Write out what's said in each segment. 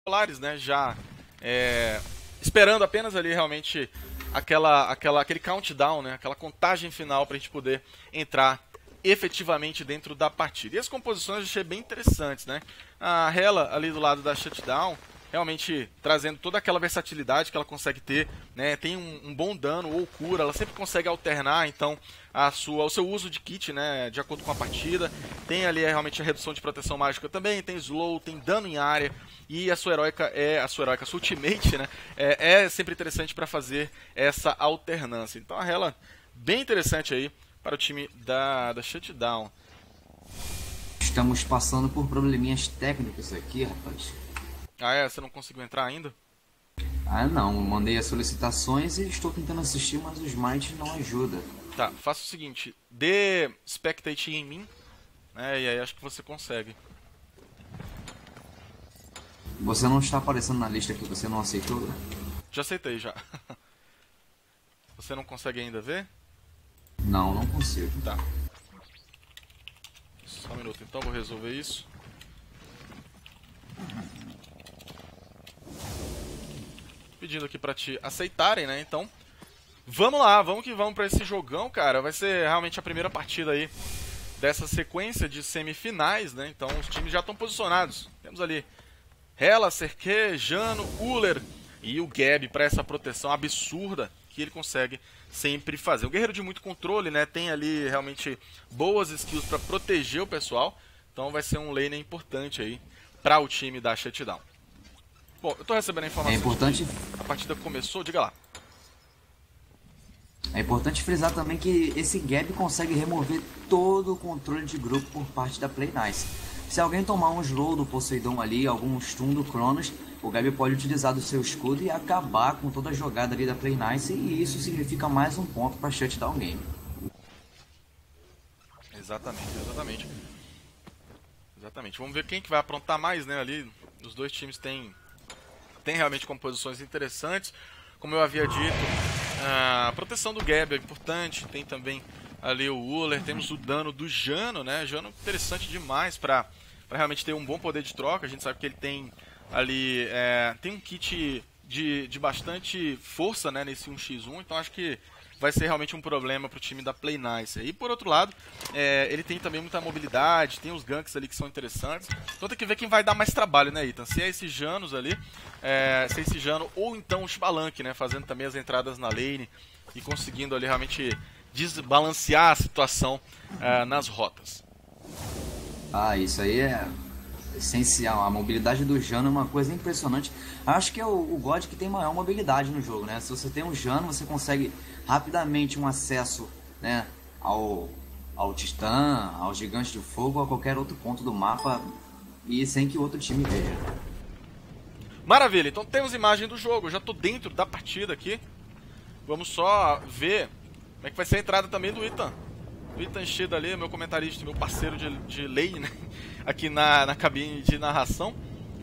Polaris, né, já esperando apenas ali realmente aquele countdown, né, aquela contagem final para a gente poder entrar efetivamente dentro da partida. E as composições eu achei bem interessantes, né? A Hela ali do lado da Shutdown, realmente trazendo toda aquela versatilidade que ela consegue ter, né? Tem um bom dano ou cura, ela sempre consegue alternar, então o seu uso de kit, né, de acordo com a partida. Tem ali realmente a redução de proteção mágica também, tem slow, tem dano em área, e a sua sua ultimate, né, é sempre interessante para fazer essa alternância. Então a Hela bem interessante aí para o time da Shutdown. Estamos passando por probleminhas técnicos aqui, rapaz. Ah, é? Você não conseguiu entrar ainda? Ah, não. Mandei as solicitações e estou tentando assistir, mas o Smite não ajuda. Tá, faça o seguinte. Dê spectate em mim, né, e aí acho que você consegue. Você não está aparecendo na lista que você não aceitou? Já aceitei, já. Você não consegue ainda ver? Não, não consigo. Tá. Só um minuto então, vou resolver isso. Pedindo aqui pra te aceitarem, né? Então, vamos lá, vamos que vamos pra esse jogão, cara. Vai ser realmente a primeira partida aí dessa sequência de semifinais, né? Então, os times já estão posicionados. Temos ali Hela, Serke, Jano, Uller e o Gabi para essa proteção absurda que ele consegue sempre fazer. Um guerreiro de muito controle, né? Tem ali realmente boas skills para proteger o pessoal. Então vai ser um laner importante aí para o time da Shutdown. Bom, eu tô recebendo a informação importante... de que a partida começou, diga lá. É importante frisar também que esse Gabi consegue remover todo o controle de grupo por parte da Playnice. Se alguém tomar um slow do Poseidon ali, algum stun do Cronos, o Gabi pode utilizar do seu escudo e acabar com toda a jogada ali da Playnice, e isso significa mais um ponto para Shutdown Game. Exatamente. Vamos ver quem que vai aprontar mais, né, ali. Os dois times têm realmente composições interessantes. Como eu havia dito, a proteção do Gabi é importante. Tem também ali o Uller, temos o dano do Jano, né? Jano interessante demais para realmente ter um bom poder de troca. A gente sabe que ele tem ali tem um kit de bastante força, né, nesse 1x1, então acho que vai ser realmente um problema para o time da Playnice. E por outro lado, ele tem também muita mobilidade, tem os ganks ali que são interessantes. Então tem que ver quem vai dar mais trabalho, né, Ethan? Se é esse Janus ali, se é esse Jano ou então o Xbalanque, né, fazendo também as entradas na lane e conseguindo ali realmente desbalancear a situação nas rotas. Ah, isso aí é essencial. A mobilidade do Jano é uma coisa impressionante. Acho que é o God que tem maior mobilidade no jogo, né? Se você tem um Jano, você consegue rapidamente um acesso, né, ao Titã, ao Gigante de Fogo, a qualquer outro ponto do mapa, e sem que o outro time veja. Maravilha, então temos imagem do jogo. Eu já estou dentro da partida aqui. Vamos só ver como é que vai ser a entrada também do Ethan. O Ethan Shida ali, meu comentarista, meu parceiro de lane, né? Aqui na cabine de narração.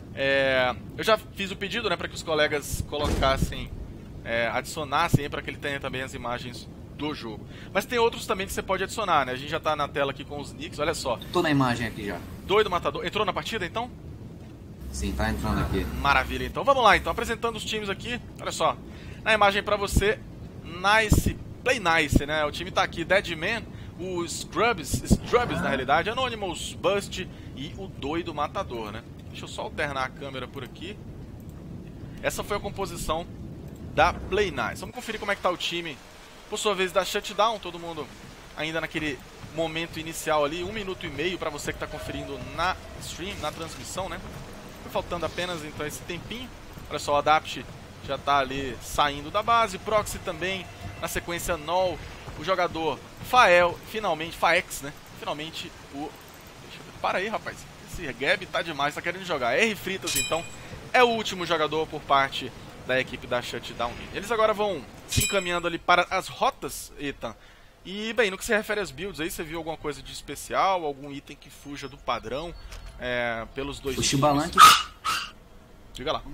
Eu já fiz o pedido, né, para que os colegas colocassem, adicionassem para que ele tenha também as imagens do jogo. Mas tem outros também que você pode adicionar, né? A gente já está na tela aqui com os nicks, olha só. Tô na imagem aqui já. Doido Matador. Entrou na partida então? Sim, tá entrando aqui. Maravilha, então vamos lá, então apresentando os times aqui. Olha só, na imagem para você, Nice, Playnice, né? O time tá aqui, Deadman, o Scrubs na realidade, Anonymous, Bust e o Doido Matador, né? Deixa eu só alternar a câmera por aqui. Essa foi a composição da Playnice. Vamos conferir como é que tá o time, por sua vez, da Shutdown. Todo mundo ainda naquele momento inicial ali, 1 minuto e meio para você que tá conferindo na stream, na transmissão, né? Foi faltando apenas então esse tempinho. Olha só, o Adapt já tá ali saindo da base, Proxy também, na sequência Null, o jogador Fael, finalmente, Faex, né? Finalmente o... Para aí, rapaz. Esse Gabi tá demais, tá querendo jogar. R Fritas, então, é o último jogador por parte da equipe da Shutdown. Eles agora vão se encaminhando ali para as rotas, Ethan. E, bem, no que se refere às builds aí, você viu alguma coisa de especial? Algum item que fuja do padrão pelos dois o times? Xbalanque... Diga lá.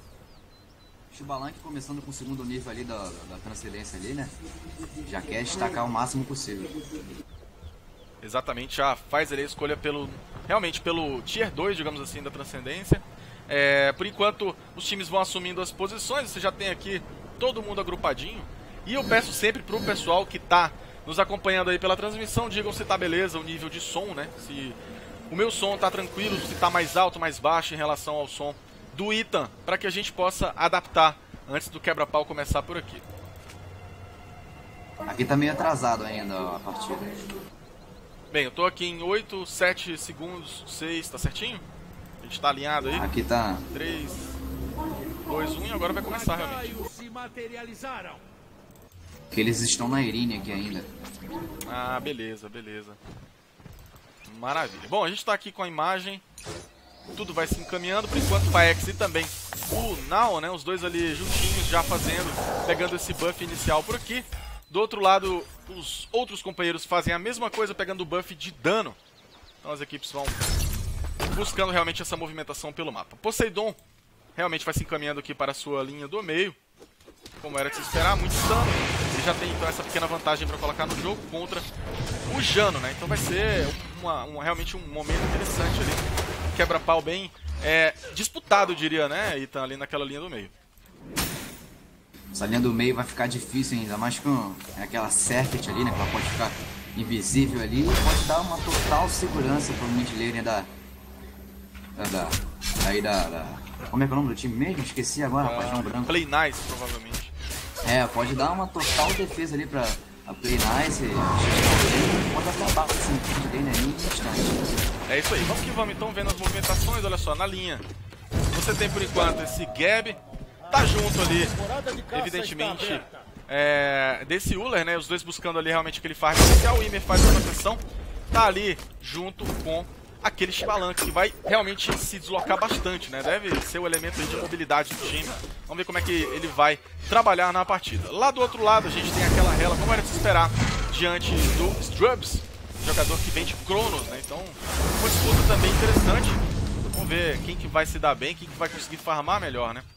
O Xbalanque começando com o segundo nível ali da transcendência ali, né? Já quer destacar o máximo possível. Exatamente, já faz ali a escolha realmente pelo Tier 2, digamos assim, da transcendência. Por enquanto, os times vão assumindo as posições. Você já tem aqui todo mundo agrupadinho. E eu peço sempre pro pessoal que tá nos acompanhando aí pela transmissão, digam se tá beleza o nível de som, né? Se o meu som tá tranquilo, se tá mais alto, mais baixo em relação ao som do Ethan, para que a gente possa adaptar antes do quebra-pau começar por aqui. Aqui tá meio atrasado ainda a partida. Bem, eu tô aqui em 8, 7 segundos, 6, tá certinho? A gente tá alinhado aí? Aqui tá... 3, 2, 1 e agora vai começar realmente. Que eles estão na Irine aqui ainda. Ah, beleza, beleza. Maravilha. Bom, a gente tá aqui com a imagem. Tudo vai se encaminhando. Por enquanto o Paex e também o Now, né? Os dois ali juntinhos já fazendo, pegando esse buff inicial por aqui. Do outro lado, os outros companheiros fazem a mesma coisa, pegando o buff de dano. Então as equipes vão buscando realmente essa movimentação pelo mapa. Poseidon realmente vai se encaminhando aqui para a sua linha do meio. Como era de se esperar, muito dano. Ele já tem então essa pequena vantagem para colocar no jogo contra o Jano, né? Então vai ser realmente um momento interessante ali. Quebra-pau bem disputado, eu diria, né? E tá ali naquela linha do meio. Essa linha do meio vai ficar difícil ainda, mais com aquela circuit ali, né? Que ela pode ficar invisível ali e pode dar uma total segurança pro mid laner como é que é o nome do time mesmo? Esqueci agora, rapaz, não branco. Play Nice, provavelmente. Pode dar uma total defesa ali pra Play Nice. Pode acabar com esse mid laner aí em instante. É isso aí, vamos que vamos então vendo as movimentações, olha só, na linha. Você tem por enquanto esse Gab, tá junto ali, evidentemente, desse Uller, né? Os dois buscando ali realmente aquele farm inicial. O Ymer faz a proteção, tá ali junto com aquele Xbalanque que vai realmente se deslocar bastante, né? Deve ser o elemento de mobilidade do time. Vamos ver como é que ele vai trabalhar na partida. Lá do outro lado a gente tem aquela Hela, como era de se esperar, diante do Strubs, jogador que vem de Cronos, né? Então, uma disputa também interessante. Vamos ver quem que vai se dar bem, quem que vai conseguir farmar melhor, né?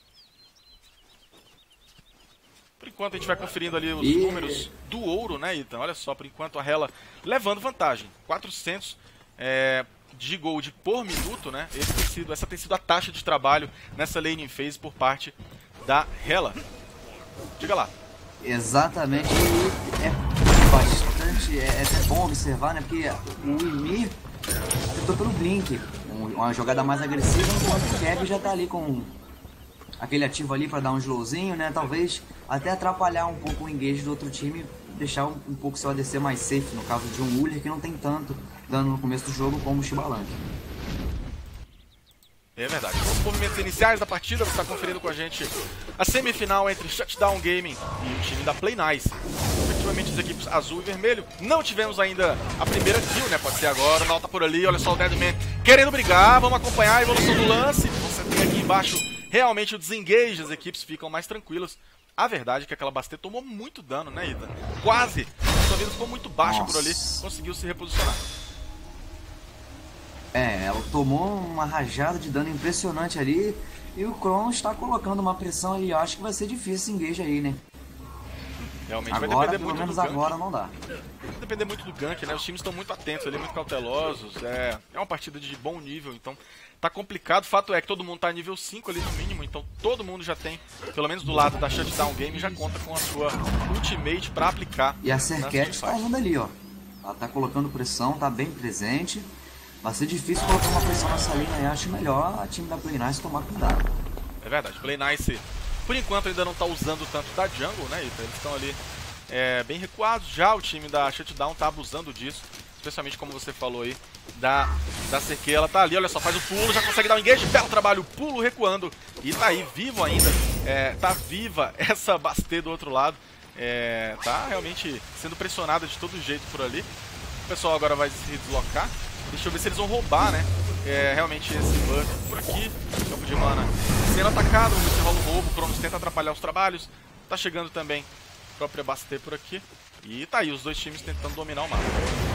Por enquanto a gente vai conferindo ali os números do ouro, né, Ethan? Olha só, por enquanto a Hela levando vantagem. 400 de gold por minuto, né? Essa tem sido a taxa de trabalho nessa laning phase por parte da Hela. Diga lá. Exatamente, é bastante, é até bom observar, né? Porque o Ymir tentou pelo Blink, uma jogada mais agressiva, enquanto o Keb já tá ali com aquele ativo ali para dar um slowzinho, né? Talvez até atrapalhar um pouco o engage do outro time, deixar um pouco seu ADC mais safe, no caso de um Uller que não tem tanto dano no começo do jogo como o Xbalanque. É verdade. Os movimentos iniciais da partida, você está conferindo com a gente a semifinal entre Shutdown Gaming e o time da Play Nice. Efetivamente as equipes azul e vermelho. Não tivemos ainda a primeira kill, né? Pode ser agora, o Nau tá por ali, olha só o Deadman querendo brigar, vamos acompanhar a evolução do lance. Você tem aqui embaixo realmente o desengage, as equipes ficam mais tranquilas. A verdade é que aquela Bastet tomou muito dano, né, Ethan? Quase! A sua vida ficou muito baixa por ali, conseguiu se reposicionar. Ela tomou uma rajada de dano impressionante ali e o Cronos está colocando uma pressão ali. Eu acho que vai ser difícil esse engage aí, né? Realmente agora, vai depender pelo muito menos do gank. agora não dá. Vai depender muito do gank, né? Os times estão muito atentos ali, muito cautelosos. É uma partida de bom nível, então tá complicado. O fato é que todo mundo tá nível 5 ali no mínimo, então todo mundo já tem, pelo menos do lado da Shutdown Game, já conta com a sua ultimate pra aplicar. E a Serket tá indo ali, ó. Ela tá colocando pressão, tá bem presente. Vai ser difícil colocar uma pressão nessa linha aí. Acho melhor a time da Play Nice tomar cuidado. É verdade, Play Nice, por enquanto, ainda não tá usando tanto da jungle, né, Ethan? Eles estão ali bem recuados. Já o time da Shutdown tá abusando disso, especialmente como você falou aí, da CQ. Ela tá ali, olha só, faz o pulo, já consegue dar um engage, belo trabalho, pulo recuando. E tá aí, vivo ainda, tá viva essa Bastet do outro lado. Tá realmente sendo pressionada de todo jeito por ali. O pessoal agora vai se deslocar. Deixa eu ver se eles vão roubar, né? Realmente esse buff por aqui. Campo de mana sendo atacado, vamos ver se rola um roubo. O Cronos tenta atrapalhar os trabalhos. Tá chegando também a própria Bastet por aqui. E tá aí, os dois times tentando dominar o mapa.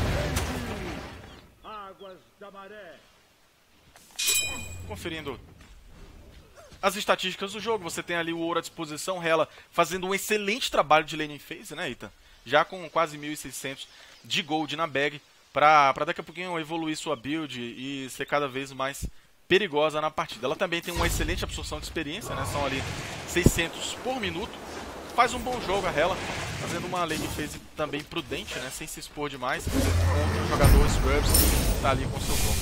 Águas da Maré. Conferindo as estatísticas do jogo, você tem ali o ouro à disposição, Hela fazendo um excelente trabalho de laning phase, né, Ethan? Já com quase 1.600 de gold na bag, pra daqui a pouquinho evoluir sua build e ser cada vez mais perigosa na partida. Ela também tem uma excelente absorção de experiência, né? São ali 600 por minuto. Faz um bom jogo a Hela, fazendo uma lane phase também prudente, né? Sem se expor demais contra o jogador Scrubs que tá ali com o seu corpo.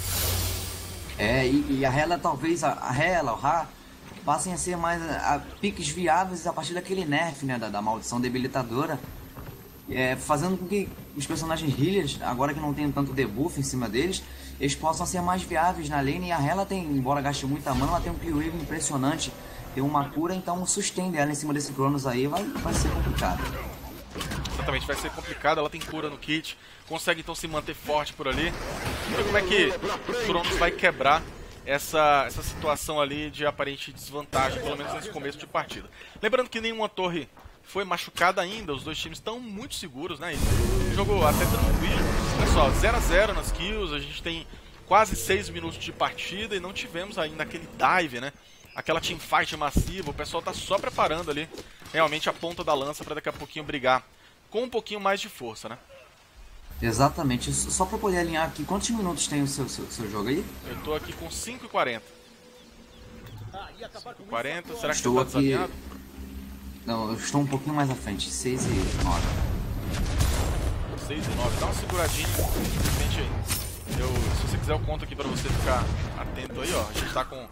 E a Hela, talvez, a Hela, o Ra, passem a ser mais piques viáveis a partir daquele nerf, né? Da maldição debilitadora. Fazendo com que os personagens healers, agora que não tem tanto debuff em cima deles, eles possam ser mais viáveis na lane. E a Hela tem, embora gaste muita mana, ela tem um clear wave impressionante. Tem uma cura, então o sustain dela em cima desse Cronos aí vai ser complicado. Exatamente, vai ser complicado. Ela tem cura no kit, consegue então se manter forte por ali. Vamos ver como é que o Cronos vai quebrar essa situação ali de aparente desvantagem, pelo menos nesse começo de partida. Lembrando que nenhuma torre foi machucada ainda, os dois times estão muito seguros, né? Jogo até tranquilo. Olha só, 0 a 0 nas kills, a gente tem quase 6 minutos de partida e não tivemos ainda aquele dive, né? Aquela teamfight massiva, o pessoal tá só preparando ali realmente a ponta da lança para daqui a pouquinho brigar com um pouquinho mais de força, né? Exatamente, só para poder alinhar aqui, quantos minutos tem o seu jogo aí? Eu tô aqui com 5:40. 5:40, será que estou tá aqui... desalinhado? Não, eu estou um pouquinho mais à frente, 6 e 9. 6 e 9, dá uma seguradinha, sente aí. Se você quiser eu conto aqui pra você ficar atento aí, ó. A gente tá com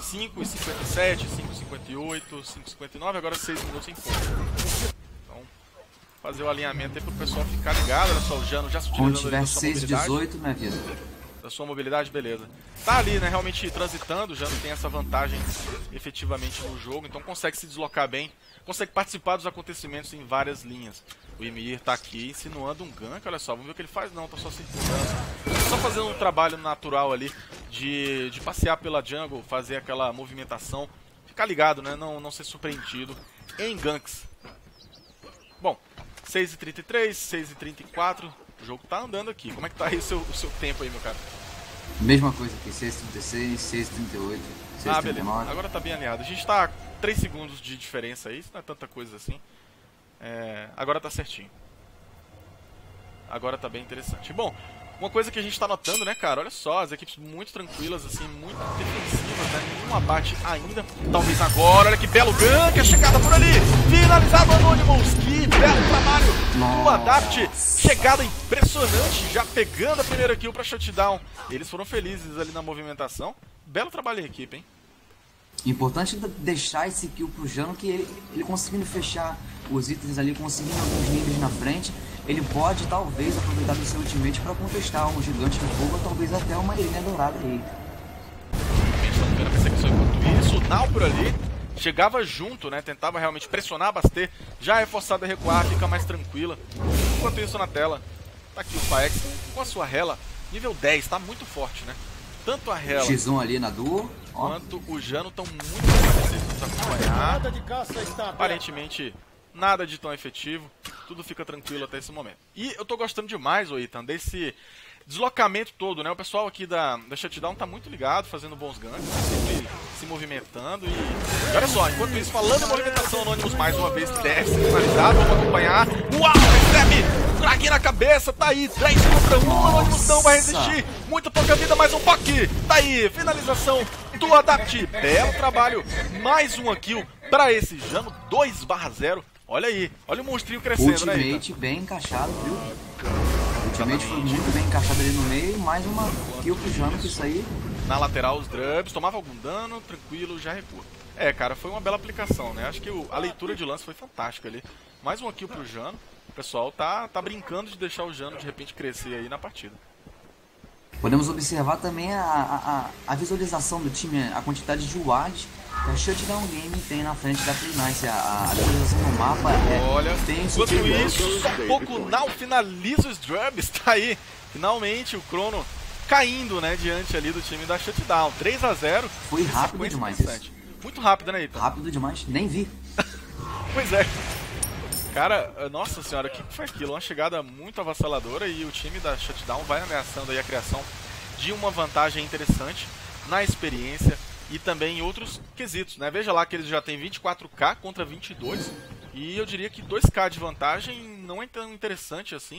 5:57, 5:58, 5:59, agora 6 minutos em ponto. Então, fazer o alinhamento aí pro pessoal ficar ligado. Olha só, o Jano já se utilizando quando tiver 6:18, minha vida. Da sua mobilidade, beleza. Tá ali, né, realmente transitando, o Jano tem essa vantagem efetivamente no jogo, então consegue se deslocar bem, consegue participar dos acontecimentos em várias linhas. O Ymir tá aqui insinuando um gank, olha só, vamos ver o que ele faz. Não, tá só circulando. Só fazendo um trabalho natural ali de passear pela jungle, fazer aquela movimentação, ficar ligado, né, não ser surpreendido em ganks. Bom, 6:33, 6:34, o jogo tá andando aqui. Como é que tá aí o seu tempo aí, meu cara? Mesma coisa aqui, 6:36, 6:38, 6:39. Ah, beleza, agora tá bem alinhado. A gente tá 3 segundos de diferença aí, isso não é tanta coisa assim. Agora tá certinho. Agora tá bem interessante. Bom, uma coisa que a gente tá notando, né, cara? Olha só, as equipes muito tranquilas, assim, muito defensivas, né? Nenhum abate ainda. Talvez agora, olha que belo gank, a chegada por ali. Finalizado o Anonymous, que belo trabalho do Adapt. Chegada impressionante, já pegando a primeira kill pra shutdown. Eles foram felizes ali na movimentação. Belo trabalho em equipe, hein? Importante deixar esse kill pro Jano, que ele conseguindo fechar os itens ali, conseguindo alguns níveis na frente, ele pode talvez aproveitar do seu ultimate para contestar um gigante de fogo, ou talvez até uma ilha dourada aí. Estamos vendo a perseguição enquanto isso, o Nau por ali chegava junto, né? Tentava realmente pressionar, bater, já é forçado a recuar, fica mais tranquila. Enquanto isso na tela, tá aqui o Faex com a sua Hela, nível 10, tá muito forte, né? Tanto a Hela X1 ali na duo, quanto o Jano estão muito agradecidos a acompanhar. Aparentemente nada de tão efetivo, tudo fica tranquilo até esse momento. E eu tô gostando demais, Ethan, desse deslocamento todo, né? O pessoal aqui da Shutdown tá muito ligado, fazendo bons ganks, sempre se movimentando e olha só, enquanto isso, falando em movimentação, Anonymous mais uma vez desce, finalizado, vamos acompanhar. Uau, recebe! Drag na cabeça, tá aí, 3 contra 1, Anonymous não vai resistir, muito pouca vida, mais um POC, tá aí, finalização do Adapt, belo trabalho, mais uma kill pra esse Jano, 2/0, olha aí, olha o monstrinho crescendo, ultimate, né? Ultimate bem encaixado, viu? O ultimate foi muito bem encaixado ali no meio, mais uma kill pro Jano, que isso aí... Na lateral os Drubs, tomava algum dano, tranquilo, já recua. Cara, foi uma bela aplicação, né? Acho que a leitura de lance foi fantástica ali. Mais uma kill pro Jano. O pessoal tá brincando de deixar o Jano de repente crescer aí na partida. Podemos observar também a visualização do time, a quantidade de wards que a Shutdown Game tem na frente da Play-Nice. A visualização do mapa Olha, bem enquanto superior. isso, só um pouco Nau finaliza os Drubs, tá aí. Finalmente o Chrono caindo, né, diante ali do time da Shutdown. 3/0. Foi rápido demais isso. Muito rápido, né, Ethan? Rápido demais, nem vi. Pois é. Cara, nossa senhora, o que foi aquilo? Uma chegada muito avassaladora e o time da Shutdown vai ameaçando aí a criação de uma vantagem interessante na experiência e também em outros quesitos, né? Veja lá que eles já têm 24k contra 22 e eu diria que 2k de vantagem não é tão interessante assim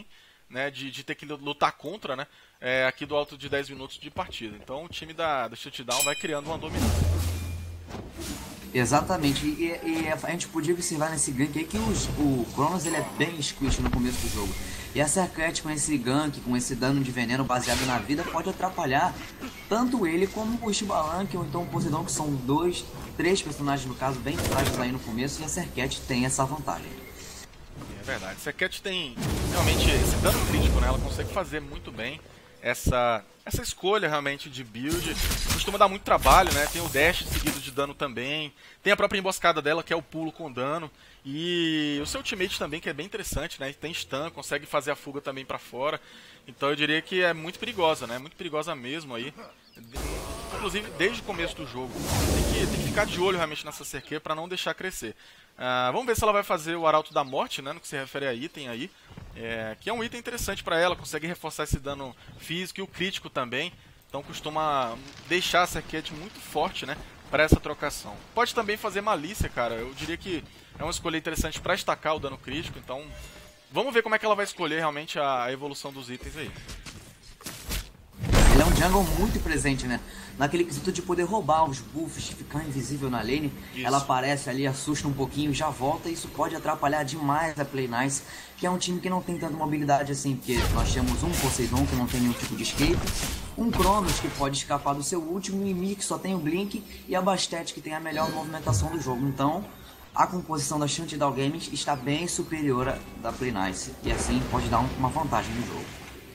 né, de ter que lutar contra, né, aqui do alto de 10 minutos de partida. Então o time da Shutdown vai criando uma dominância. Exatamente, e a gente podia observar nesse gank aí que o Cronos ele é bem squish no começo do jogo. E a Serket com esse gank, com esse dano de veneno baseado na vida, pode atrapalhar tanto ele como o Xbalanque ou então o Poseidon, que são 2, 3 personagens no caso bem frágeis aí no começo, e a Serket tem essa vantagem. É verdade, a Serket tem realmente esse dano crítico, né? Ela consegue fazer muito bem essa escolha realmente de build. Costuma dar muito trabalho, né? Tem o dash seguido de dano também, tem a própria emboscada dela, que é o pulo com dano, e o seu ultimate também, que é bem interessante, né? Tem stun, consegue fazer a fuga também pra fora. Então eu diria que é muito perigosa, né? Muito perigosa mesmo aí. Inclusive desde o começo do jogo. Tem que ficar de olho realmente nessa CQ pra não deixar crescer. Vamos ver se ela vai fazer o Arauto da Morte, né? No que se refere a item aí. Que é um item interessante pra ela, consegue reforçar esse dano físico e o crítico também. Então costuma deixar a Serket muito forte, né? Pra essa trocação. Pode também fazer malícia, cara. Eu diria que é uma escolha interessante pra estacar o dano crítico. Então vamos ver como é que ela vai escolher realmente a evolução dos itens aí. Ele é um jungle muito presente, né? Naquele quesito de poder roubar os buffs, ficar invisível na lane. Isso. Ela aparece ali, assusta um pouquinho, já volta. E isso pode atrapalhar demais a Play9, que é um time que não tem tanta mobilidade assim. Porque nós temos um Poseidon que não tem nenhum tipo de escape, um Cronos que pode escapar do seu último, e Mi que só tem o Blink, e a Bastet que tem a melhor movimentação do jogo. Então a composição da Shutdown Games está bem superior à da Play9, e assim pode dar uma vantagem no jogo.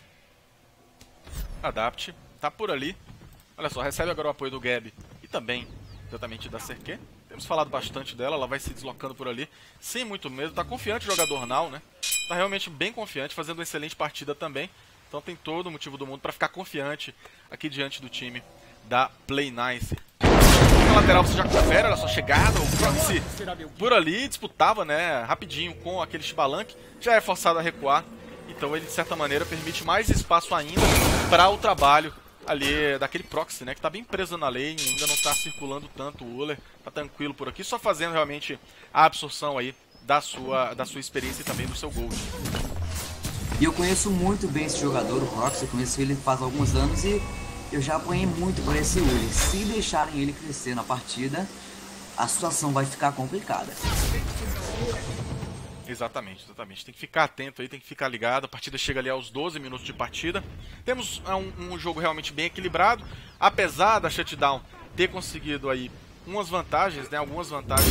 Adapt, tá por ali. Olha só, recebe agora o apoio do Gabi e também exatamente da Serket. Temos falado bastante dela, ela vai se deslocando por ali sem muito medo. Tá confiante o jogador Now, né? Tá realmente bem confiante, fazendo uma excelente partida também. Então tem todo o motivo do mundo para ficar confiante aqui diante do time da Play9. Na lateral você já confere, olha só, chegada, o Proxy por ali disputava, né, rapidinho com aquele Xbalanque, já é forçado a recuar. Então ele de certa maneira permite mais espaço ainda para o trabalho ali daquele Proxy, né, que tá bem preso na lane, ainda não tá circulando tanto o Uller, tá tranquilo por aqui, só fazendo realmente a absorção aí da sua experiência e também do seu gold. E eu conheço muito bem esse jogador, o Proxy, eu conheço ele faz alguns anos e eu já apanhei muito por esse Uller. Se deixarem ele crescer na partida, a situação vai ficar complicada. Exatamente, exatamente. Tem que ficar atento aí, tem que ficar ligado. A partida chega ali aos 12 minutos de partida. Temos um jogo realmente bem equilibrado. Apesar da Shutdown ter conseguido aí umas vantagens, né? Algumas vantagens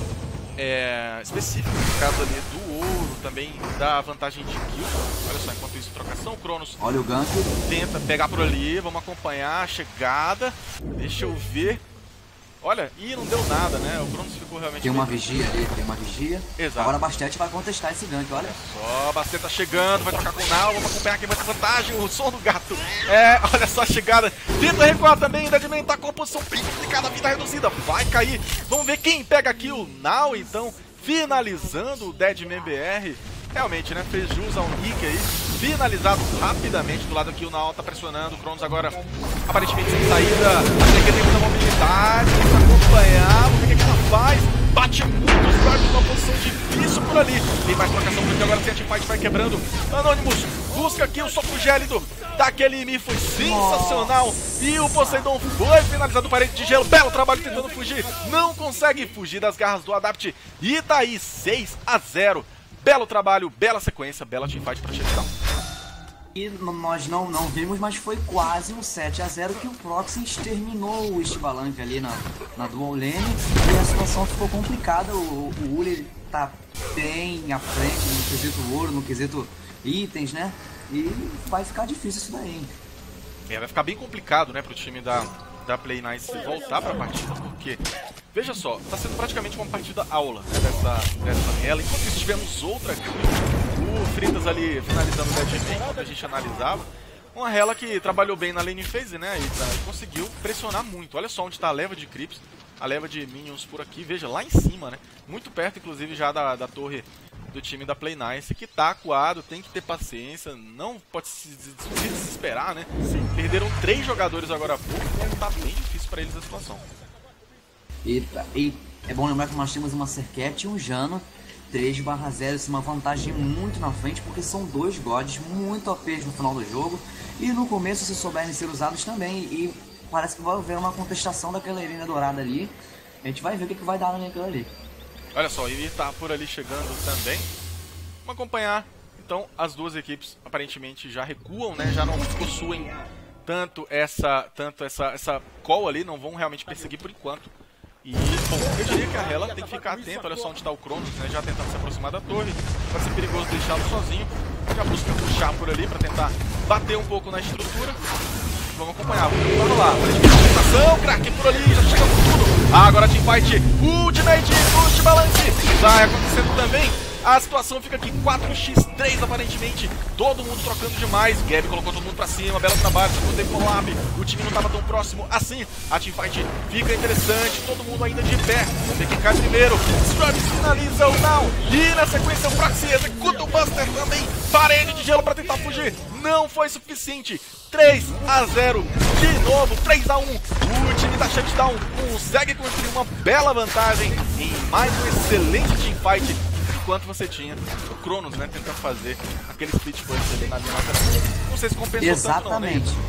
específicas. No caso ali do ouro, também da vantagem de kill. Olha só, enquanto isso, trocação. O Cronos olha o gank, tenta pegar por ali. Vamos acompanhar a chegada. Deixa eu ver. Olha, não deu nada, né? O Cronos ficou realmente... Tem uma vigia ali, tem uma vigia. Exato. Agora a Bastet vai contestar esse gank, olha. Só, a Bastet tá chegando, vai trocar com o Now, vamos acompanhar quem vai ter vantagem, o som do gato. Olha só a chegada. Tenta recuar também, Deadman tá com a posição bem complicada, a vida reduzida, vai cair. Vamos ver quem pega aqui, o Now, então, finalizando o Deadman BR. Realmente, né, fez jus ao nick aí, finalizado rapidamente, do lado aqui o Now tá pressionando, o Cronos agora aparentemente sem saída, a CQ tem muita mobilidade, tem que acompanhar, vamos ver o que ela faz, bate muito os guardas numa posição difícil por ali, tem mais trocação por aqui, agora o Teamfight vai quebrando, Anonymous busca aqui o soco gélido daquele Mi, foi sensacional, e o Poseidon foi finalizado, parede de gelo, belo trabalho tentando fugir, não consegue fugir das garras do Adapt, e tá aí 6-0. Belo trabalho, bela sequência, bela teamfight pra Shutdown. E nós não vimos, mas foi quase um 7-0 que o Proxy exterminou o Xbalanque ali na dual lane. E a situação ficou complicada, o Uller tá bem à frente no quesito ouro, no quesito itens, né? E vai ficar difícil isso daí. Vai ficar bem complicado, né, pro time da Play9 voltar pra partida, porque... Veja só, está sendo praticamente uma partida aula, né, dessa rela. Enquanto isso, tivemos outra aqui, o Fritas ali finalizando o Deadman, enquanto a gente analisava. Uma rela que trabalhou bem na lane phase, né, e conseguiu pressionar muito. Olha só onde está a leva de creeps, a leva de minions por aqui. Veja, lá em cima, né, muito perto, inclusive, já da torre do time da Play9, que tá acuado, tem que ter paciência, não pode se desesperar, né. Perderam 3 jogadores agora há pouco, então tá bem difícil para eles a situação. E é bom lembrar que nós temos uma Serket e um Jano 3/0, isso é uma vantagem muito na frente, porque são dois gods muito OPs no final do jogo, e no começo, se souberem ser usados também, e parece que vai haver uma contestação daquela Irina dourada ali. A gente vai ver o que vai dar naquela ali. Olha só, ele tá por ali chegando também. Vamos acompanhar. Então, as duas equipes aparentemente já recuam, né? Já não possuem tanto essa call ali, não vão realmente perseguir por enquanto. E, bom, eu diria que a Hela tem que ficar atento. Olha só onde está o Cronos, né? Já tentando se aproximar da torre. Vai ser perigoso deixá-lo sozinho. Já busca puxar por ali para tentar bater um pouco na estrutura. Vamos acompanhar, vamos lá. Apresentação, craque por ali, já chega com tudo. Agora teamfight, ultimate, push balance. Vai acontecendo também. A situação fica aqui 4x3 aparentemente. Todo mundo trocando demais. Gabi colocou todo mundo pra cima, belo trabalho, segundo tempo collab. O time não tava tão próximo assim. A teamfight fica interessante, todo mundo ainda de pé. Vamos ver quem cai primeiro. Scrubs finaliza o down. E na sequência o Praxi executa o Buster também. Parede de gelo pra tentar fugir. Não foi suficiente. 3-0 de novo, 3-1. O time da Shutdown consegue construir uma bela vantagem em mais um excelente teamfight. Enquanto você tinha o Cronos, né, tentando fazer aquele split push ali na linha lateral. Não sei se compensou exatamente. Tanto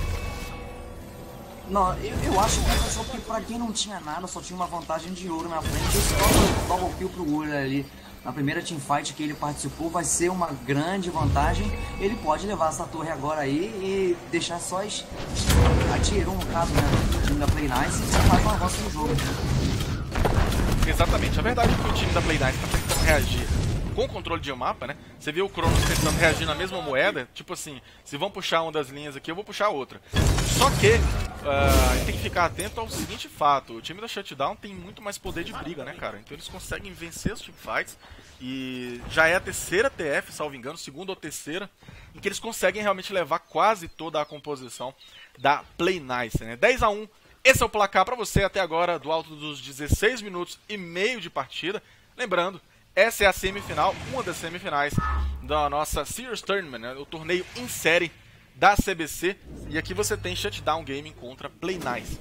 não, né? Não, eu acho que só que pra quem não tinha nada, só tinha uma vantagem de ouro na frente. Esse double kill pro Uller ali na primeira teamfight que ele participou vai ser uma grande vantagem. Ele pode levar essa torre agora aí e deixar só a Tier 1, no caso, né, do time da Play Nice, e você faz um avanço no jogo. Exatamente, a verdade é que o time da Play Nice tá tentando reagir com o controle de mapa, né? Você vê o Cronos tentando reagir na mesma moeda, tipo assim, se vão puxar uma das linhas aqui, eu vou puxar a outra. Só que tem que ficar atento ao seguinte fato, o time da Shutdown tem muito mais poder de briga, né, cara? Então eles conseguem vencer os teamfights e já é a terceira TF, salvo engano, segunda ou terceira, em que eles conseguem realmente levar quase toda a composição da Play Nice, né? 10-1, esse é o placar pra você até agora, do alto dos 16 minutos e meio de partida. Lembrando, essa é a semifinal, uma das semifinais da nossa Series Tournament, né? O torneio em série da CBC. E aqui você tem Shutdown Gaming contra Play Nice.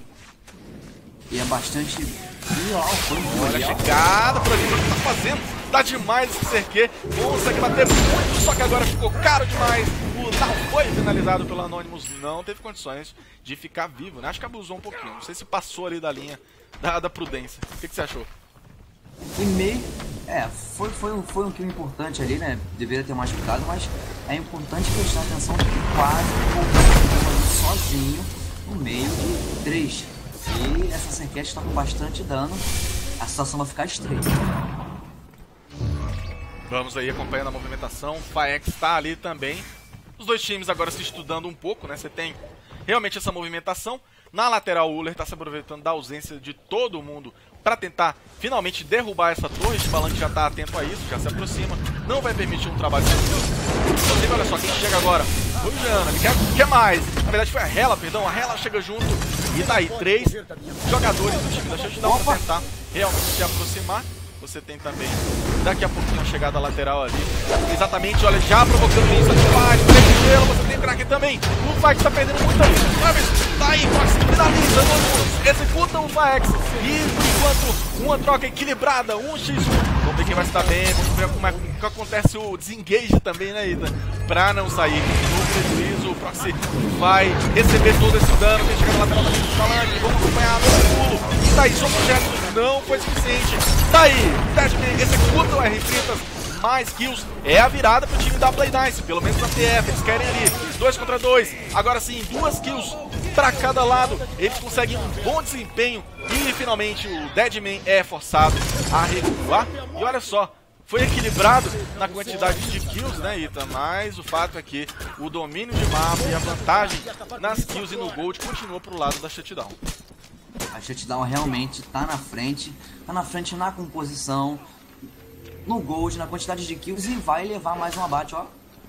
E é bastante real, olha a chegada por ali, o que tá fazendo? Tá demais esse CQ, consegue bater muito, só que agora ficou caro demais. O não foi finalizado pelo Anonymous, não teve condições de ficar vivo, né? Acho que abusou um pouquinho, não sei se passou ali da linha da prudência. O que você achou? E meio... foi um kill importante ali, né? Deveria ter mais cuidado, mas é importante prestar atenção que quase ficou sozinho no meio de 3. E essa Serquete está com bastante dano, a situação vai ficar estreita. Vamos aí acompanhando a movimentação, Faex está ali também. Os dois times agora se estudando um pouco, né? Você tem realmente essa movimentação. Na lateral, o Uller está se aproveitando da ausência de todo mundo para tentar finalmente derrubar essa torre. Este Balanque já está atento a isso, já se aproxima. Não vai permitir um trabalho seguro. Inclusive, olha só, quem chega agora foi o Jana, ele quer mais. Na verdade foi a Hela, perdão, a Hela chega junto. E tá aí, 3 jogadores do time da Shutdown para tentar realmente se aproximar. Você tem também, daqui a pouquinho, a chegada lateral ali. Exatamente, olha, já provocando isso aqui embaixo. 3 de gelo, você tem o crack também. O Faex tá perdendo muita vida. Tá aí, finaliza, executa o Faex. E, por enquanto, uma troca equilibrada, 1x1. Vamos ver quem vai se dar bem, vamos ver como é que acontece o desengage também, né, Ida? Pra não sair no prejuízo, o Proxy vai receber todo esse dano. Tem chegada lateral também do Falange. Vamos acompanhar no pulo. E tá aí, só o projeto não foi suficiente. Tá aí, Deadman executa o R30, mais kills. É a virada pro time da Play Nice, pelo menos na TF. Eles querem ali 2 contra 2. Agora sim, 2 kills para cada lado. Eles conseguem um bom desempenho. E finalmente o Deadman é forçado a recuar. E olha só, foi equilibrado na quantidade de kills, né, Ita? Mas o fato é que o domínio de mapa e a vantagem nas kills e no gold continua pro lado da Shutdown. A Shutdown realmente tá na frente na composição, no gold, na quantidade de kills e vai levar mais um abate, ó.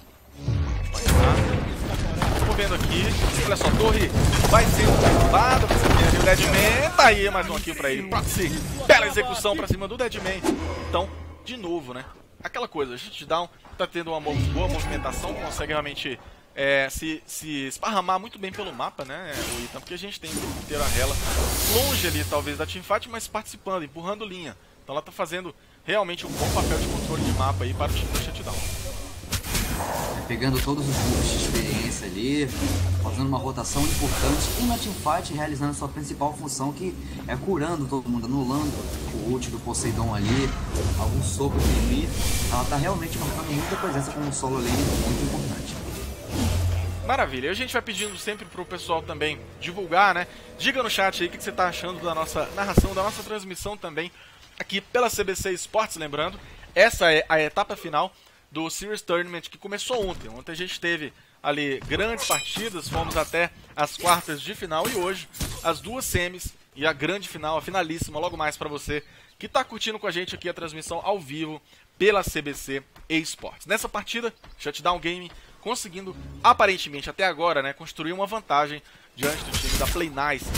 Estamos vendo aqui, olha só, torre vai ser derrubada, você tem ali o Deadman, tá aí mais um kill pra ele, Proxy, bela execução pra cima do Deadman. Então, de novo, né, aquela coisa, a Shutdown tá tendo uma boa movimentação, consegue realmente se esparramar muito bem pelo mapa, né, o Ethan, porque a gente tem o grupo inteiro a Hela longe ali, talvez, da teamfight, mas participando, empurrando linha. Então ela tá fazendo realmente um bom papel de controle de mapa aí para o time do Shutdown. Pegando todos os pontos de experiência ali, fazendo uma rotação importante e na teamfight realizando sua principal função, que é curando todo mundo, anulando o ult do Poseidon ali, algum soco de inimigo. Ela tá realmente marcando muita presença como um solo lane muito importante. Maravilha, e a gente vai pedindo sempre pro pessoal também divulgar, né? Diga no chat aí o que você tá achando da nossa narração, da nossa transmissão também aqui pela CBC Esportes, lembrando, essa é a etapa final do Series Tournament que começou ontem. Ontem a gente teve ali grandes partidas, fomos até as quartas de final e hoje as duas semis e a grande final, a finalíssima, logo mais para você que tá curtindo com a gente aqui a transmissão ao vivo pela CBC Esportes. Nessa partida, Shutdown Game conseguindo, aparentemente até agora, né, construir uma vantagem diante do time da Play Nice.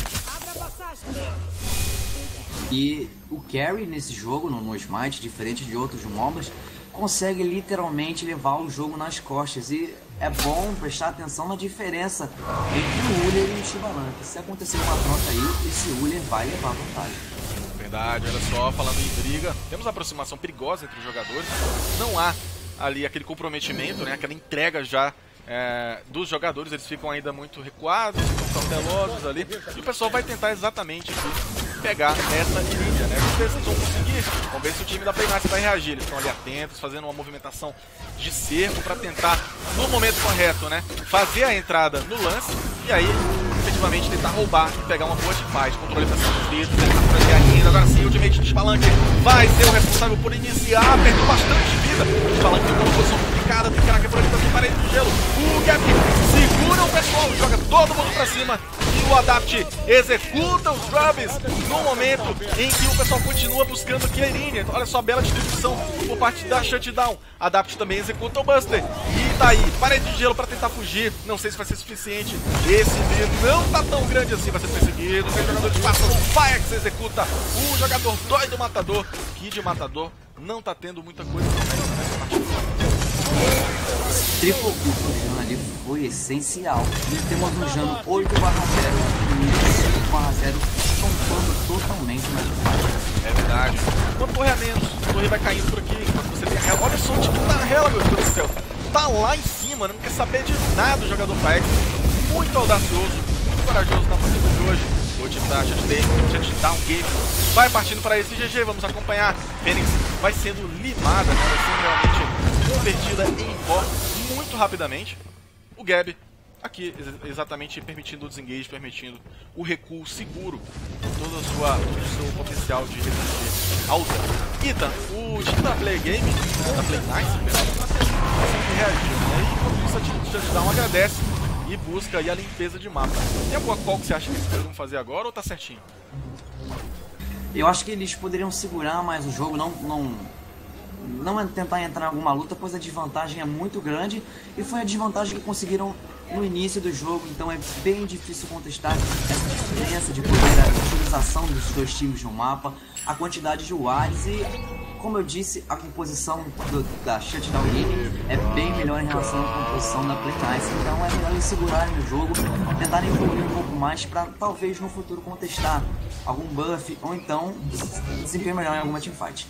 E o carry nesse jogo, no Smite, diferente de outros MOBAs, consegue literalmente levar o jogo nas costas. E é bom prestar atenção na diferença entre o Uller e o Shibalan. Se acontecer uma troca aí, esse Uller vai levar vantagem. Verdade, olha só, falando em briga, temos uma aproximação perigosa entre os jogadores. Não há ali aquele comprometimento, né, aquela entrega já dos jogadores, eles ficam ainda muito recuados, ficam cautelosos ali. E o pessoal vai tentar exatamente aqui pegar essa linha, né? Vamos ver se eles vão conseguir. Vamos ver se o time da Play Nice vai reagir. Eles estão ali atentos, fazendo uma movimentação de cerco para tentar, no momento correto, né, fazer a entrada no lance e aí, efetivamente, tentar roubar e pegar uma boa teamfight. Controle para cima dos dedos, ele tá por ali ainda. Agora sim, o ultimate do Spalanque vai ser o responsável por iniciar. Perdeu bastante vida. O Spalanque ficou numa posição complicada, tem que ir por aqui também, parede do gelo. O Gap segura o pessoal, joga todo mundo para cima. E o Adapt executa os Grubs no momento em que o pessoal continua buscando aqui a Irine. Olha só a bela distribuição por parte da Shutdown. Adapt também executa o Buster. E tá aí, parede de gelo para tentar fugir. Não sei se vai ser suficiente. Esse V não tá tão grande assim, vai ser perseguido. Os jogadores passam, Faex executa o jogador doido matador. Kid Matador não tá tendo muita coisa nessa partida. Triplo kill pro Jano ali foi essencial. Temos um Jano 8/0 e 5/0 estampando totalmente na teamfight. É verdade. Uma torre a menos. A torre vai caindo por aqui. Enquanto você tem a Hela. Olha só o time da Hela, meu Deus do céu. Tá lá em cima, não quer saber de nada o jogador Faex. Muito audacioso, muito corajoso na partida de hoje. O time da Shutdown Game vai partindo para esse GG. Vamos acompanhar. Fênix vai sendo limada, né? Vai sendo realmente convertida em pó muito rapidamente. O Gab aqui exatamente permitindo o desengage, permitindo o recuo seguro com todo o seu potencial de resistir ao dano. Ethan, o time da Play Game, da Play Nice, está sempre reagindo, né? E enquanto isso a time de Shutdown agradece e busca aí a limpeza de mapa. Tem alguma call que você acha que eles poderiam fazer agora ou tá certinho? Eu acho que eles poderiam segurar mais o jogo, não é tentar entrar em alguma luta, pois a desvantagem é muito grande e foi a desvantagem que conseguiram no início do jogo, então é bem difícil contestar essa diferença de poder, a utilização dos dois times no mapa, a quantidade de wards e, como eu disse, a composição da Shutdown Game é bem melhor em relação à composição da Play Nice, então é melhor eles segurarem o jogo, tentarem evoluir um pouco mais para talvez no futuro contestar algum buff ou então desempenho melhor em alguma teamfight.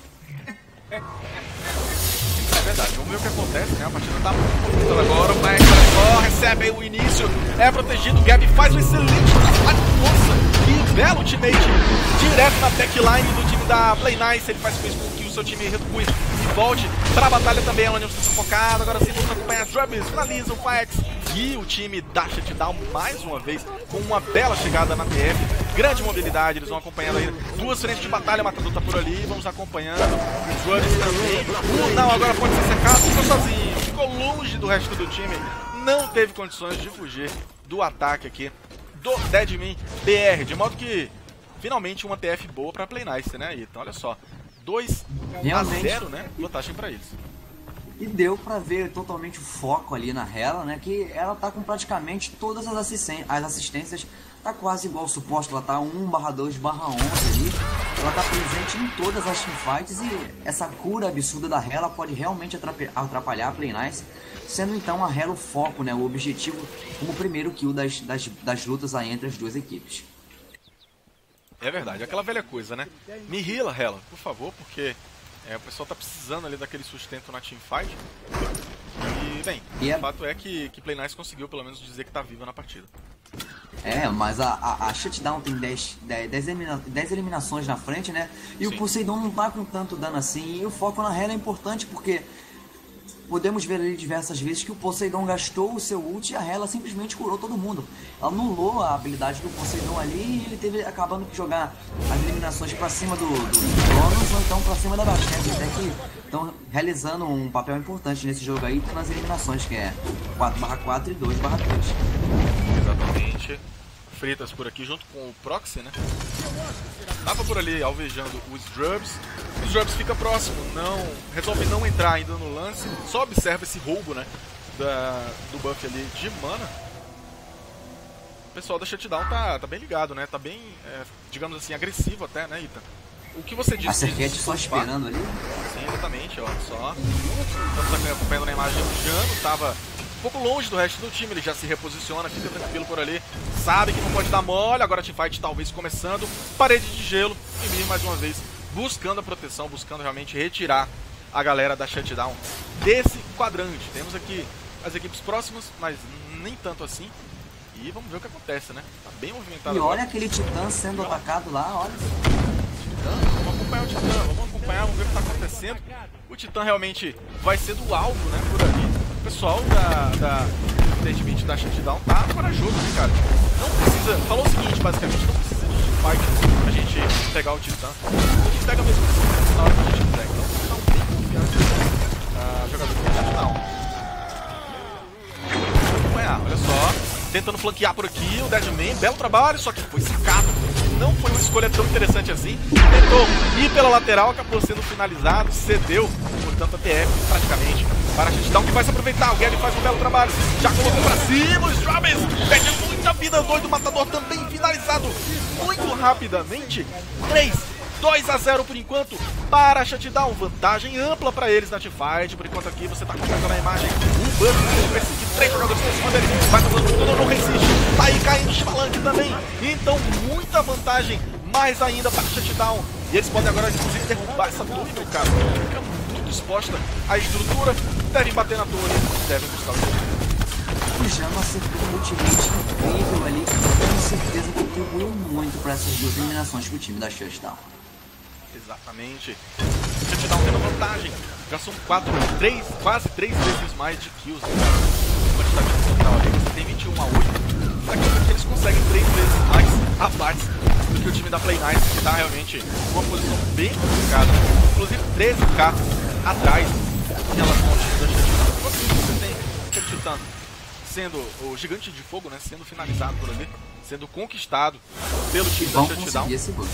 É verdade, vamos ver o que acontece, né? A partida tá muito complicada agora. O Max só recebe aí o início, é protegido. O Gab faz um excelente trabalho. Nossa, que belo ultimate direto na backline do time da Play Nice. Ele faz com isso com que o seu time recue e volte pra batalha também, onde você está focado. Agora sim, vamos acompanhar as Drubs, finaliza o Faex. E o time da Shutdown mais uma vez com uma bela chegada na TF. Grande mobilidade, eles vão acompanhando aí duas frentes de batalha. O Matador tá por ali, vamos acompanhando. Os Drubs também. O Now agora pode ser secado, ficou sozinho. Ficou longe do resto do time. Não teve condições de fugir do ataque aqui do Deadman BR. De modo que, finalmente, uma TF boa pra Play Nice, né? Então, olha só. 2/0, né? Vantagem pra eles. E deu pra ver totalmente o foco ali na Hela, né? Que ela tá com praticamente todas as assistências. Tá quase igual o suporte, ela tá 1/2/11 ali. Ela tá presente em todas as teamfights e essa cura absurda da Hela pode realmente atrapalhar a Play Nice. Sendo então a Hela o foco, né? O objetivo como primeiro kill das lutas aí entre as duas equipes. É verdade, aquela velha coisa, né? Me heala, Hela, por favor, porque O pessoal tá precisando ali daquele sustento na teamfight. E, bem, o fato é que Play9 conseguiu pelo menos dizer que tá viva na partida. Mas a Shutdown tem 10 eliminações na frente, né? E sim, o Poseidon não tá com tanto dano assim. E o foco na Hela é importante porque podemos ver ali diversas vezes que o Poseidon gastou o seu ult e a Hela simplesmente curou todo mundo. Ela anulou a habilidade do Poseidon ali e ele teve acabando de jogar as eliminações pra cima do Cronos ou então pra cima da Bastet. Até que estão realizando um papel importante nesse jogo aí, nas eliminações, que é 4/4 e 2/3. Exatamente. Fritas por aqui junto com o Proxy, né? Tava por ali alvejando os Drubs. Os Drubs fica próximo, resolve não entrar ainda no lance. Só observa esse roubo, né? Do buff ali de mana. O pessoal da Shutdown tá bem ligado, né? Tá bem, digamos assim, agressivo até, né, Ita? O que você disse? A Serquete só esperando ali? Sim, exatamente, olha só. Estamos acompanhando na imagem do Jano, tava um pouco longe do resto do time, ele já se reposiciona, fica tranquilo por ali, sabe que não pode dar mole, agora a teamfight talvez começando, parede de gelo, e Mir mais uma vez buscando a proteção, buscando realmente retirar a galera da Shutdown desse quadrante. Temos aqui as equipes próximas, mas nem tanto assim, e vamos ver o que acontece, né? Tá bem movimentado. E olha aquele Titã sendo atacado lá, olha. Vamos acompanhar o Titã, vamos ver o que tá acontecendo. O Titã realmente vai ser do alvo, né, por ali. O pessoal evidentemente da Shutdown tá corajoso, né, cara? Não precisa, falou o seguinte, basicamente, não precisa de teamfight pra gente pegar o Titã. A gente pega mesmo na hora que a gente pega. Então, não bem confiante no jogador da Shutdown. Olha só, tentando flanquear por aqui o Deadman, belo trabalho, só que foi sacado. Não foi uma escolha tão interessante assim. Tentou ir pela lateral, acabou sendo finalizado, cedeu, portanto a TF praticamente para a Shutdown, que vai se aproveitar. O Gary faz um belo trabalho, já colocou pra cima, os Strawberries perde muita vida, doido, matador também finalizado muito rapidamente. 2/0 por enquanto para a Shutdown, vantagem ampla para eles na teamfight. Por enquanto aqui você está acompanhando na imagem o Buff, precisa de 3 jogadores por cima dele, vai todo mundo, não resiste, tá aí caindo o Shivalank também, então muita vantagem mais ainda para a Shutdown. E eles podem agora inclusive derrubar essa torre, meu cara, fica muito exposta a estrutura, devem bater na torre, devem buscar o jogo. O Jano acertou um ultimate incrível ali, que com certeza contribuiu muito para essas duas eliminações pro time da Shutdown. Exatamente. Shutdown tendo vantagem. Já são quase 3 vezes mais de kills. Quantidade total ali. Você tem 21/8. Daqui a pouco eles conseguem 3 vezes mais abaixo do que o time da Play9, que está realmente numa posição bem complicada. Inclusive 13k atrás em relação ao time da Shutdown. Você tem aquele Titã sendo o gigante de fogo, né? Sendo finalizado por ali, sendo conquistado pelo time da Shutdown.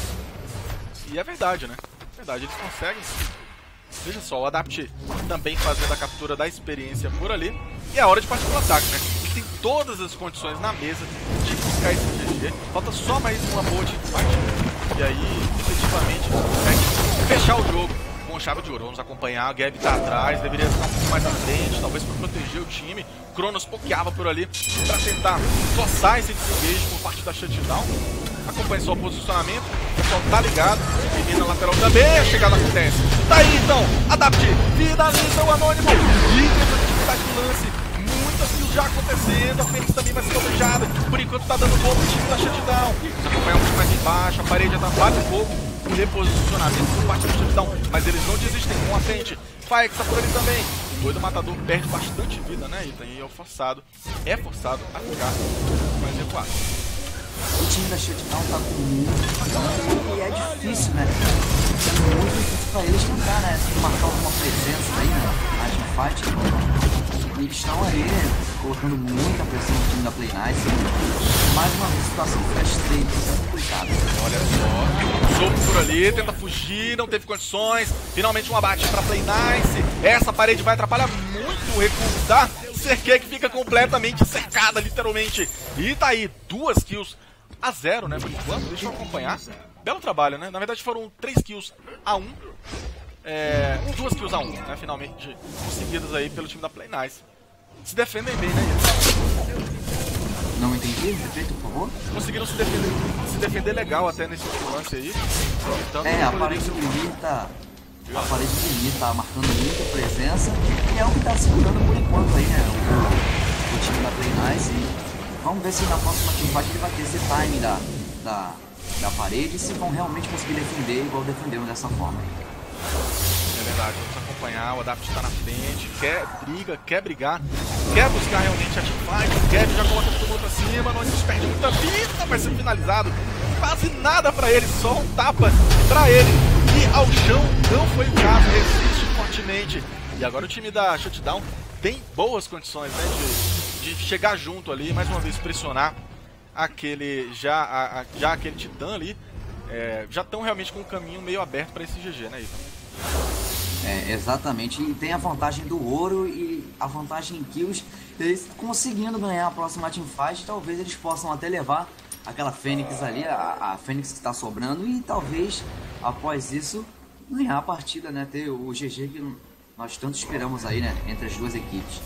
E é verdade, né? É verdade, eles conseguem. Veja só, o Adapt também fazendo a captura da experiência por ali. E é hora de partir pro ataque, né? Ele tem todas as condições na mesa de buscar esse GG. Falta só mais uma boa teamfight. E aí, efetivamente, consegue fechar o jogo com chave de ouro. Vamos acompanhar, o Gabi tá atrás, deveria estar um pouco mais à frente, talvez para proteger o time. Cronos pokeava por ali para tentar forçar esse desengage por parte da Shutdown. Acompanhe só o posicionamento, o pessoal tá ligado, e na lateral também a chegada acontece. Tá aí então, Adapt, finaliza o Anônimo, e temos a dificuldade do lance, muitas kills já acontecendo, a Fênix também vai ser alvejada, por enquanto tá dando bom pro time da Shutdown. Acompanha um pouco mais embaixo, a parede atrapalha um pouco o reposicionamento por parte da Shutdown, mas eles não desistem com a frente. Faex tá por ali também. O doido matador perde bastante vida, né, Ethan? E é forçado a ficar mais recuado. O time da Shutdown tá com muito e é difícil, né? É muito difícil pra eles tentar, né? Marcar alguma presença aí, né? Na teamfight. E eles estão aí colocando muita pressão no time da Play9. Mais uma vez, situação frustrante, é complicado. Olha só, soco por ali, tenta fugir, não teve condições. Finalmente um abate pra Play9. Essa parede vai atrapalhar muito o recuo da Serquei, que fica completamente cercada, literalmente. E tá aí, 2 kills a 0, né, por enquanto. Deixa eu acompanhar. Belo trabalho, né? Na verdade foram 3 kills a 1. 2 kills a 1, né, finalmente conseguidas aí pelo time da Play9. Se defendem bem, né? Não entendi, repita, por favor. Conseguiram se defender legal até nesse último lance aí. Aparentemente o Mir tá A parede de mim tá marcando muita presença e é o que tá segurando por enquanto aí, né? O time da Play Nice. Vamos ver se na próxima teamfight ele vai ter esse time da parede e se vão realmente conseguir defender igual defenderam dessa forma. É verdade, vamos acompanhar, o Adapt está na frente, quer briga, quer brigar, quer buscar realmente a teamfight, o Kevin já coloca todo mundo pra cima, não perde muita vida, vai ser finalizado, quase nada pra ele, só um tapa pra ele, e ao chão não foi o caso, resiste fortemente, e agora o time da Shutdown tem boas condições, né, de chegar junto ali, mais uma vez pressionar aquele, já aquele Titã ali, já estão realmente com o caminho meio aberto para esse GG, né, Ethan? Exatamente, e tem a vantagem do ouro e a vantagem em kills. Eles conseguindo ganhar a próxima teamfight, talvez eles possam até levar aquela Fênix ali, a Fênix que está sobrando, e talvez após isso ganhar a partida, né? Ter o GG que nós tanto esperamos aí, né? Entre as duas equipes.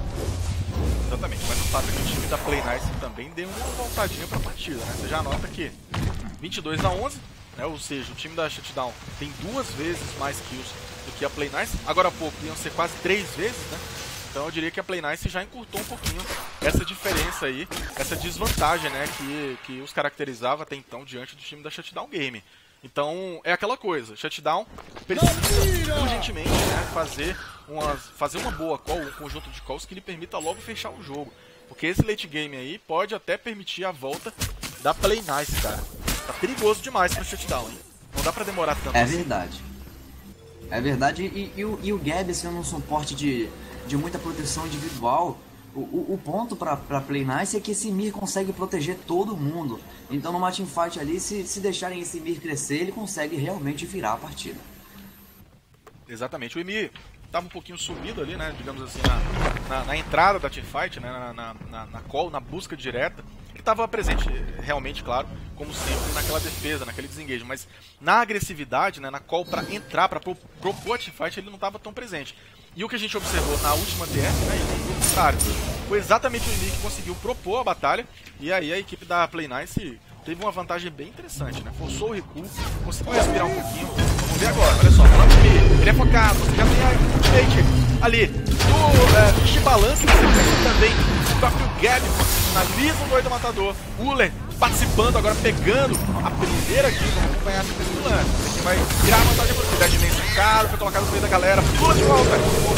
Exatamente, mas o fato é que o time da Play Nice também deu uma voltadinha para a partida, né? Você já nota que 22-11, né? Ou seja, o time da Shutdown tem 2 vezes mais kills do que a Play Nice. Agora há pouco iam ser quase 3 vezes, né? Então eu diria que a Play Nice já encurtou um pouquinho essa diferença aí, essa desvantagem, né, que os caracterizava até então diante do time da Shutdown Game. Então é aquela coisa, Shutdown precisa urgentemente, né, fazer uma boa call, um conjunto de calls que lhe permita logo fechar o jogo. Porque esse late game aí pode até permitir a volta da Play Nice, cara. Tá perigoso demais pra Shutdown, hein? Não dá pra demorar tanto assim. Verdade. É verdade, e o Gabi sendo um suporte de muita proteção individual, o ponto pra Play Nice é que esse Mir consegue proteger todo mundo. Então numa teamfight ali, se deixarem esse Mir crescer, ele consegue realmente virar a partida. Exatamente, o Emir tava um pouquinho sumido ali, né, digamos assim, na entrada da teamfight, né, na call, na busca direta, que estava presente realmente, claro, como sempre, naquela defesa, naquele desengage, mas na agressividade, né, na call para entrar, para propor a teamfight, ele não estava tão presente. E o que a gente observou na última TF, né, contrário, foi exatamente o Emir que conseguiu propor a batalha, e aí a equipe da Play Nice teve uma vantagem bem interessante, né, forçou o recuo, conseguiu respirar um pouquinho. Vamos ver agora, olha só, falando do Emir, ele é focado, você já tem a ultimate ali do Shibalance, também o próprio Gabi finaliza o doido matador, Uller participando agora, pegando a primeira kill, vamos acompanhar essa Uller, que vai virar a vantagem para o Dead Man caro, foi colocado no meio da galera, pula de volta,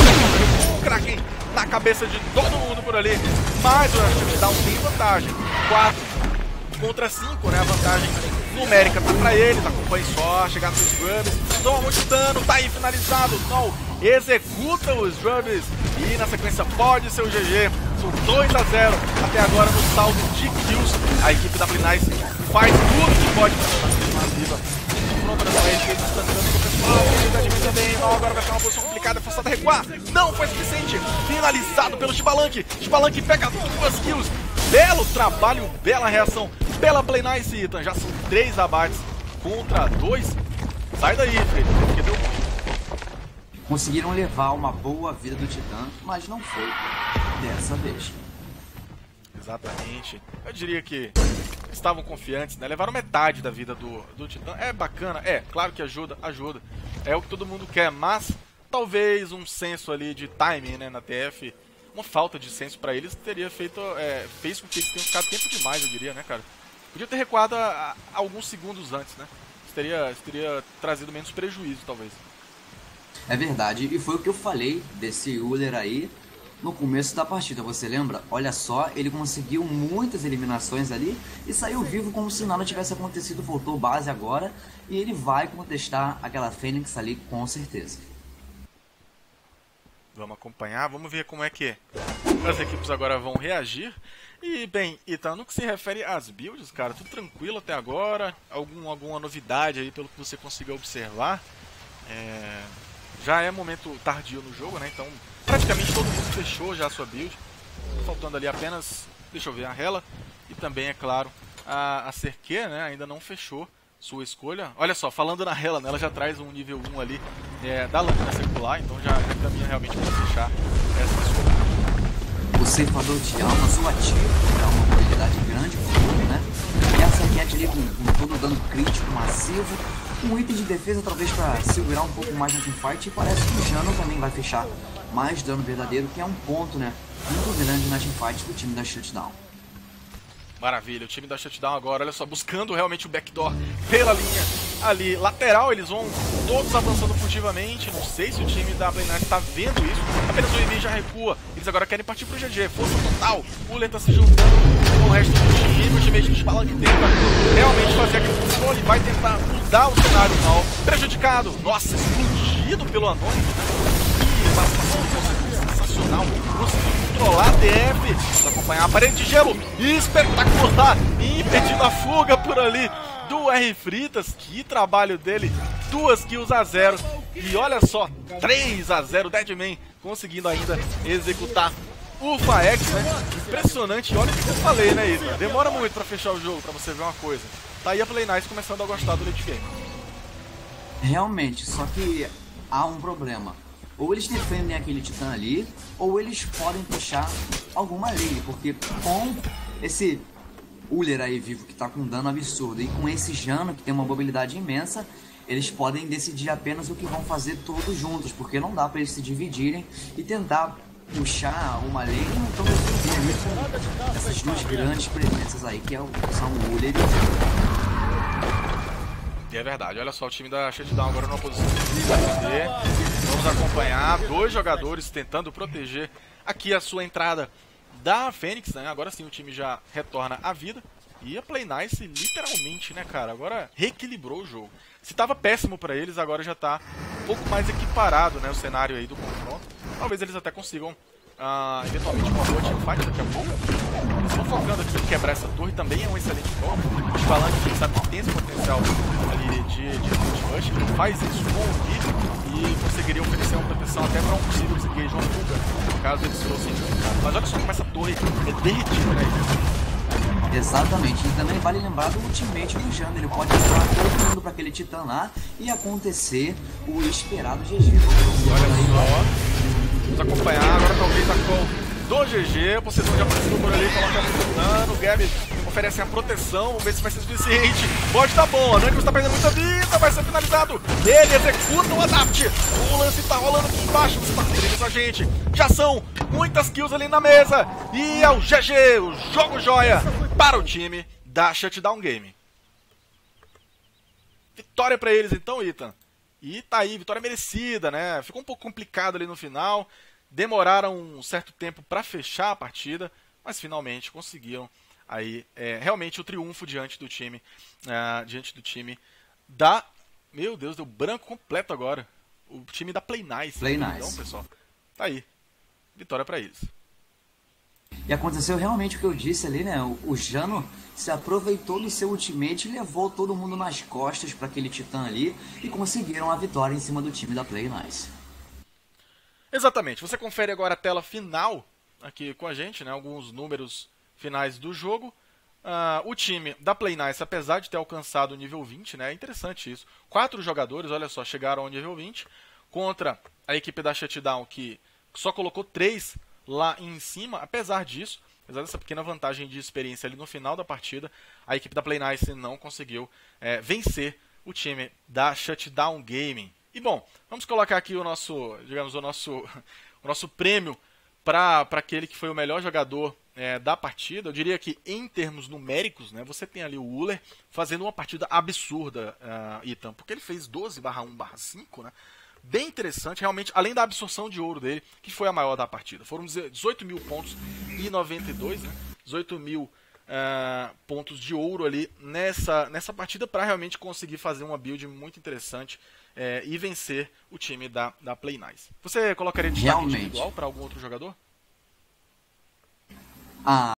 o Kraken na cabeça de todo mundo por ali, mas o Shutdown tem vantagem, 4 contra 5, né, a vantagem numérica tá pra eles, acompanhe só, chegar nos Scrubs, toma muito dano, tá aí finalizado, não, executa os Scrubs e na sequência pode ser o GG, são 2-0 até agora no saldo de kills, a equipe da Play Nice faz tudo que pode pra ser mais viva, pronto, nessa vez que eles estão dando pro pessoal, também, não, agora vai ficar uma posição complicada, forçada a recuar, não foi suficiente, finalizado pelo Shibalank, Shibalank pega 2 kills, belo trabalho, bela reação pela Play Nice, Ethan. Já são 3 abates contra 2. Sai daí, Fred, porque deu ruim. Conseguiram levar uma boa vida do Titã, mas não foi dessa vez. Exatamente. Eu diria que estavam confiantes, né? Levaram metade da vida do Titã. É bacana, claro que ajuda. É o que todo mundo quer, mas talvez um senso ali de timing, né, na TF, uma falta de senso pra eles teria feito, fez com que eles tenham ficado tempo demais, eu diria, né, cara? Podia ter recuado alguns segundos antes, né? Isso teria trazido menos prejuízo, talvez. É verdade, e foi o que eu falei desse Uller aí no começo da partida, você lembra? Olha só, ele conseguiu muitas eliminações ali e saiu vivo como se nada tivesse acontecido, voltou base agora e ele vai contestar aquela Fênix ali com certeza. Vamos acompanhar, vamos ver como é que as equipes agora vão reagir. E, bem, Ethan, no que se refere às builds, cara, tudo tranquilo até agora? Alguma novidade aí pelo que você consiga observar? Já é momento tardio no jogo, né? Então, praticamente todo mundo fechou já a sua build. Faltando ali apenas, deixa eu ver, a Hela e também, é claro, a Serque, né? Ainda não fechou sua escolha. Olha só, falando na Hela, né? Ela já traz um nível 1 ali da lâmina circular, então já caminha realmente para fechar essa escolha. O ceifador de alma, sua tiro, é uma mobilidade grande pro mundo, né? E a Serquete ali com todo dano crítico massivo, um item de defesa talvez para segurar um pouco mais no teamfight, e parece que o Jano também vai fechar mais dano verdadeiro, que é um ponto, né, muito grande na teamfight do time da Shutdown. Maravilha, o time da Shutdown agora, olha só, buscando realmente o backdoor pela linha ali lateral. Eles vão todos avançando furtivamente. Não sei se o time da Play9 está vendo isso. Apenas o Emi já recua. Eles agora querem partir pro GG. Força total. O Uller tá se juntando com o resto do time. O time de Spalank tenta realmente fazer aquele controle. Vai tentar mudar o cenário mal. Prejudicado. Nossa, explodido pelo Anônimo. Que passação sensacional. Conseguiu controlar a TF. Acompanhar a parede de gelo. Espetacular. Impedindo a fuga por ali do R Fritas. Que trabalho dele. 2 kills a 0. E olha só, 3 a 0. Deadman conseguindo ainda executar o Faex, né? Impressionante. Olha o que eu falei, né, Ita? Demora muito pra fechar o jogo, pra você ver uma coisa. Tá aí a Play9 começando a gostar do late game. Realmente, só que há um problema. Ou eles defendem aquele titã ali, ou eles podem puxar alguma lane, porque com esse Uller aí vivo que tá com dano absurdo e com esse Jano que tem uma mobilidade imensa, eles podem decidir apenas o que vão fazer todos juntos, porque não dá pra eles se dividirem e tentar puxar uma lane, então defender com essas duas grandes presenças aí que são o Uller e o Jano. E é verdade, olha só, o time da Shutdown agora numa posição de vamos acompanhar 2 jogadores tentando proteger aqui a sua entrada da Fênix, né? Agora sim o time já retorna à vida. E a Play9 literalmente, né, cara, agora reequilibrou o jogo. Se tava péssimo pra eles, agora já tá um pouco mais equiparado, né, o cenário aí do confronto. Talvez eles até consigam eventualmente uma boa teamfight daqui a pouco. Eles estão focando aqui em quebrar essa torre, também é um excelente golpe. O Spalank, a gente sabe que tem esse potencial ali de rush, ele faz isso com o Gui e conseguiria oferecer uma proteção até para um possível desengage, uma fuga, caso eles fossem. Mas olha só como essa torre é derretida, né? Exatamente, e também vale lembrar do ultimate do Jano, ele pode levar todo mundo para aquele titã lá e acontecer o esperado GG. Olha só. Vamos acompanhar agora talvez a call do GG. O Poseidon já apareceu por ali, coloca muito dano. O Gabi oferece a proteção. Vamos ver se vai ser suficiente. Pode tá bom. A Anonymous está perdendo muita vida. Vai ser finalizado. Ele executa o adapt. O lance tá rolando aqui embaixo. Você tá feliz com a gente. Já são muitas kills ali na mesa. E é o GG, o jogo joia para o time da Shutdown Game. Vitória para eles então, Ethan. E tá aí, vitória merecida, né? Ficou um pouco complicado ali no final. Demoraram um certo tempo para fechar a partida, mas finalmente conseguiram aí realmente o triunfo diante do time da... Meu Deus, deu branco completo agora. O time da Play9. Então, pessoal, tá aí. Vitória para eles. E aconteceu realmente o que eu disse ali, né? O Jano se aproveitou do seu ultimate e levou todo mundo nas costas para aquele titã ali e conseguiram a vitória em cima do time da Play9. Exatamente. Você confere agora a tela final aqui com a gente, né? Alguns números finais do jogo. O time da Play9, apesar de ter alcançado o nível 20, né? É interessante isso. 4 jogadores, olha só, chegaram ao nível 20 contra a equipe da Shutdown que só colocou 3 lá em cima. Apesar disso, apesar dessa pequena vantagem de experiência ali no final da partida, a equipe da Play9 não conseguiu vencer o time da Shutdown Gaming. E bom, vamos colocar aqui o nosso, digamos, o nosso prêmio para aquele que foi o melhor jogador da partida. Eu diria que em termos numéricos, né, você tem ali o Uller fazendo uma partida absurda, Ethan, porque ele fez 12/1/5, né? Bem interessante, realmente, além da absorção de ouro dele, que foi a maior da partida. Foram 18 mil pontos e 92, né? 18 mil pontos de ouro ali nessa partida para realmente conseguir fazer uma build muito interessante e vencer o time da Play9. Você colocaria destaque individual para algum outro jogador?